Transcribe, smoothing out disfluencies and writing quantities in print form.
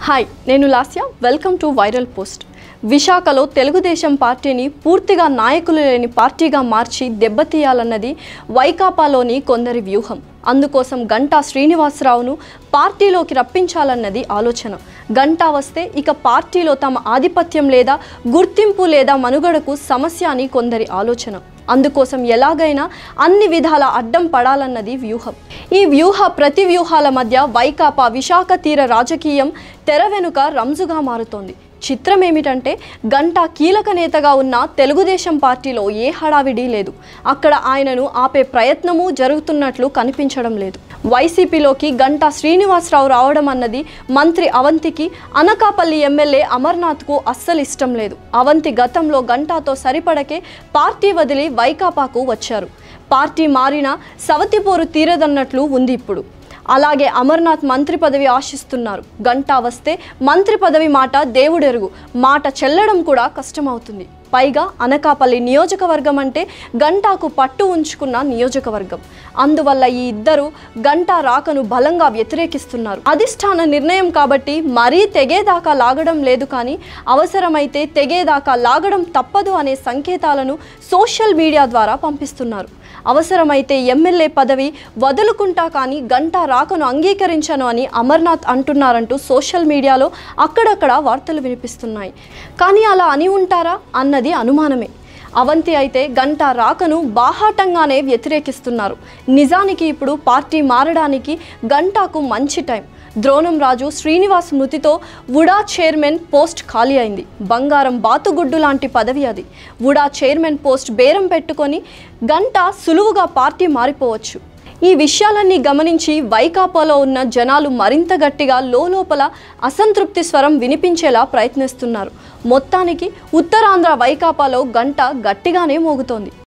Hi నేను Lasya welcome to viral post విశాఖలో తెలుగుదేశం పార్టీని పూర్తిగా నాయకులు లేని పార్టీగా మార్చి దెబ్బతీయాలన్నది వైకాపాలోని కొందరి వ్యూహం. అందుకోసం గంటా శ్రీనివాసరావును పార్టీలోకి రప్పించాలన్నది ఆలోచన. గంటా వస్తే ఇక పార్టీలో తమ ఆధిపత్యం లేదా గుర్తింపు లేదా మనుగడకు సమస్య అని కొందరి ఆలోచన. అందుకోసం ఎలాగైనా అన్ని విధాల అడ్డం పడాలన్నది వ్యూహం. ఈ ప్రతి వ్యూహాల మధ్య వైకాపా విశాఖ తీర రాజకీయం తెర వెనుక రంజుగా మారుతోంది. చిత్రం ఏమిటంటే గంటా కీలక నేతగా ఉన్న తెలుగుదేశం పార్టీలో ఏ హడావిడి లేదు. అక్కడ ఆయనను ఆపే ప్రయత్నము జరుగుతున్నట్లు కనిపించడం లేదు. వైసీపీలోకి గంటా శ్రీనివాసరావు రావడం అన్నది మంత్రి అవంతికి, అనకాపల్లి ఎమ్మెల్యే అమర్నాథ్కు అస్సలు ఇష్టం లేదు. అవంతి గతంలో గంటాతో సరిపడకే పార్టీ వదిలి వైకాపాకు వచ్చారు. పార్టీ మారినా సవతిపోరు తీరదన్నట్లు ఉంది ఇప్పుడు. అలాగే అమర్నాథ్ మంత్రి పదవి ఆశిస్తున్నారు. గంటా వస్తే మంత్రి పదవి మాట దేవుడెరుగు, మాట చెల్లడం కూడా కష్టమవుతుంది. పైగా అనకాపల్లి నియోజకవర్గం అంటే గంటాకు పట్టు ఉంచుకున్న నియోజకవర్గం. అందువల్ల ఈ ఇద్దరు గంటా రాకను బలంగా వ్యతిరేకిస్తున్నారు. అధిష్టాన నిర్ణయం కాబట్టి మరీ తెగేదాకా లాగడం లేదు, కానీ అవసరమైతే తెగేదాకా లాగడం తప్పదు అనే సంకేతాలను సోషల్ మీడియా ద్వారా పంపిస్తున్నారు. అవసరమైతే ఎమ్మెల్యే పదవి వదులుకుంటా కానీ గంటా రాకను అంగీకరించను అని అమర్నాథ్ అంటున్నారంటూ సోషల్ మీడియాలో అక్కడక్కడ వార్తలు వినిపిస్తున్నాయి. కానీ అలా అని ఉంటారా అన్నది అనుమానమే. అవంతి అయితే గంటా రాకను బాహాటంగానే వ్యతిరేకిస్తున్నారు. నిజానికి ఇప్పుడు పార్టీ మారడానికి గంటాకు మంచి టైం. ద్రోణం రాజు శ్రీనివాస్ మృతితో వుడా చైర్మన్ పోస్ట్ ఖాళీ అయింది. బంగారం బాతుగుడ్డు లాంటి పదవి అది. వుడా చైర్మన్ పోస్ట్ బేరం పెట్టుకొని గంటా సులువుగా పార్టీ మారిపోవచ్చు. ఈ విషయాలన్నీ గమనించి వైకాపాలో ఉన్న జనాలు మరింత గట్టిగా లోపల అసంతృప్తి స్వరం వినిపించేలా ప్రయత్నిస్తున్నారు. మొత్తానికి ఉత్తరాంధ్ర వైకాపాలో గంట గట్టిగానే మోగుతోంది.